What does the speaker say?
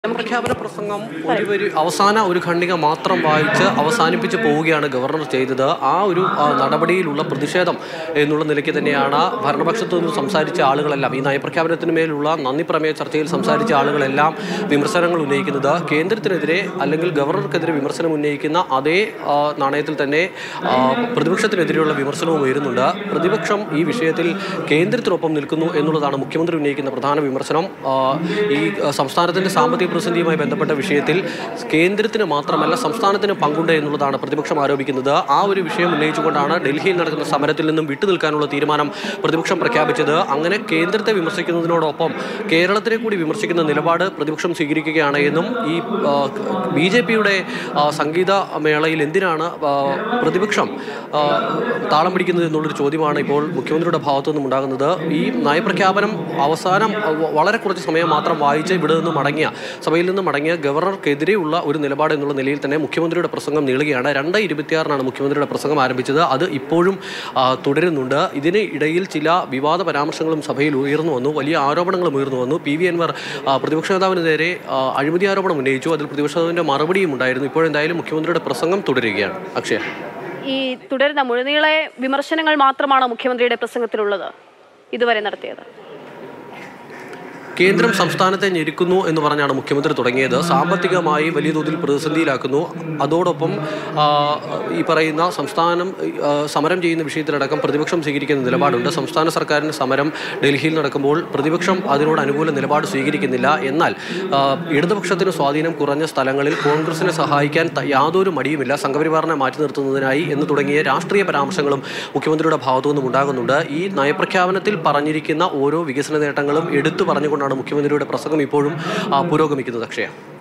പ്രഖ്യാപന പ്രസംഗം അവസാന ഒരു ഖണ്ഡിക മാത്രം വായിച്ച് അവസാനിപ്പിച്ച് പോവുകയാണ് ഗവർണർ ചെയ്തത്. ആ ഒരു നടപടിയിലുള്ള പ്രതിഷേധം എന്നുള്ള നിലയ്ക്ക് തന്നെയാണ് ഭരണപക്ഷത്തു നിന്ന് സംസാരിച്ച ആളുകളെല്ലാം, ഈ നയപ്രഖ്യാപനത്തിന് മേലുള്ള നന്ദി പ്രമേയ ചർച്ചയിൽ സംസാരിച്ച ആളുകളെല്ലാം വിമർശനങ്ങൾ ഉന്നയിക്കുന്നത്. കേന്ദ്രത്തിനെതിരെ അല്ലെങ്കിൽ ഗവർണർക്കെതിരെ വിമർശനം ഉന്നയിക്കുന്ന അതേ നാണയത്തിൽ തന്നെ പ്രതിപക്ഷത്തിനെതിരെയുള്ള വിമർശനവും ഉയരുന്നുണ്ട്. പ്രതിപക്ഷം ഈ വിഷയത്തിൽ കേന്ദ്രത്തിനൊപ്പം നിൽക്കുന്നു എന്നുള്ളതാണ് മുഖ്യമന്ത്രി ഉന്നയിക്കുന്ന പ്രധാന വിമർശനം. ഈ സംസ്ഥാനത്തിൻ്റെ സാമ്പത്തിക പ്രതിസന്ധിയുമായി ബന്ധപ്പെട്ട വിഷയത്തിൽ കേന്ദ്രത്തിന് മാത്രമല്ല സംസ്ഥാനത്തിന് പങ്കുണ്ട് എന്നുള്ളതാണ് പ്രതിപക്ഷം ആരോപിക്കുന്നത്. ആ ഒരു വിഷയം ഉന്നയിച്ചുകൊണ്ടാണ് ഡൽഹിയിൽ നടക്കുന്ന സമരത്തിൽ നിന്നും വിട്ടുനിൽക്കാനുള്ള തീരുമാനം പ്രതിപക്ഷം പ്രഖ്യാപിച്ചത്. അങ്ങനെ കേന്ദ്രത്തെ വിമർശിക്കുന്നതിനോടൊപ്പം കേരളത്തിനെ കൂടി വിമർശിക്കുന്ന നിലപാട് പ്രതിപക്ഷം സ്വീകരിക്കുകയാണ് എന്നും ഈ BJP-യുടെ സംഗീത മേളയിൽ എന്തിനാണ് പ്രതിപക്ഷം താളം പിടിക്കുന്നത് എന്നുള്ളൊരു ചോദ്യമാണ് ഇപ്പോൾ മുഖ്യമന്ത്രിയുടെ ഭാഗത്തു നിന്നും ഉണ്ടാകുന്നത്. ഈ നയപ്രഖ്യാപനം അവസാനം വളരെ കുറച്ച് സമയം മാത്രം വായിച്ച് ഇവിടെ നിന്ന് മടങ്ങിയ സഭയിൽ നിന്ന് മടങ്ങിയ ഗവർണർക്കെതിരെയുള്ള ഒരു നിലപാട് എന്നുള്ള നിലയിൽ തന്നെ മുഖ്യമന്ത്രിയുടെ പ്രസംഗം നീളുകയാണ്. 2:26 മുഖ്യമന്ത്രിയുടെ പ്രസംഗം ആരംഭിച്ചത്. അത് ഇപ്പോഴും തുടരുന്നുണ്ട്. ഇതിന് ഇടയിൽ ചില വിവാദ പരാമർശങ്ങളും സഭയിൽ ഉയർന്നു വന്നു, വലിയ ആരോപണങ്ങളും ഉയർന്നു വന്നു. PV Anwar പ്രതിപക്ഷ നേതാവിന് നേരെ അഴിമതി ആരോപണം ഉന്നയിച്ചു. അതിൽ പ്രതിപക്ഷ നേതാവിൻ്റെ മറുപടിയും ഉണ്ടായിരുന്നു. ഇപ്പോഴെന്തായാലും മുഖ്യമന്ത്രിയുടെ പ്രസംഗം തുടരുകയാണ്. അക്ഷയ, ഈ തുടരുന്ന മുഴുനീളെ വിമർശനങ്ങൾ മാത്രമാണ് മുഖ്യമന്ത്രിയുടെ പ്രസംഗത്തിലുള്ളത് ഇതുവരെ നടത്തിയത്? കേന്ദ്രം സംസ്ഥാനത്തെ ഞെരുക്കുന്നു എന്ന് പറഞ്ഞാണ് മുഖ്യമന്ത്രി തുടങ്ങിയത്. സാമ്പത്തികമായി വലിയ തോതിൽ പ്രതിസന്ധിയിലാക്കുന്നു. അതോടൊപ്പം ഈ പറയുന്ന സംസ്ഥാനം സമരം ചെയ്യുന്ന വിഷയത്തിലടക്കം പ്രതിപക്ഷം സ്വീകരിക്കുന്ന നിലപാടുണ്ട്. സംസ്ഥാന സർക്കാരിൻ്റെ സമരം ഡൽഹിയിൽ നടക്കുമ്പോൾ പ്രതിപക്ഷം അതിനോട് അനുകൂല നിലപാട് സ്വീകരിക്കുന്നില്ല. എന്നാൽ ഇടതുപക്ഷത്തിന് സ്വാധീനം കുറഞ്ഞ സ്ഥലങ്ങളിൽ കോൺഗ്രസിനെ സഹായിക്കാൻ യാതൊരു മടിയുമില്ല, സംഘപരിവാറിനെ മാറ്റി നിർത്തുന്നതിനായി എന്ന് തുടങ്ങിയ രാഷ്ട്രീയ പരാമർശങ്ങളും മുഖ്യമന്ത്രിയുടെ ഭാഗത്തു നിന്നും ഉണ്ടാകുന്നുണ്ട്. ഈ നയപ്രഖ്യാപനത്തിൽ പറഞ്ഞിരിക്കുന്ന ഓരോ വികസന നേട്ടങ്ങളും എടുത്തു പറഞ്ഞുകൊണ്ടാണ് മുഖ്യമന്ത്രിയുടെ പ്രസംഗം ഇപ്പോഴും പുരോഗമിക്കുന്നത്. അക്ഷയ.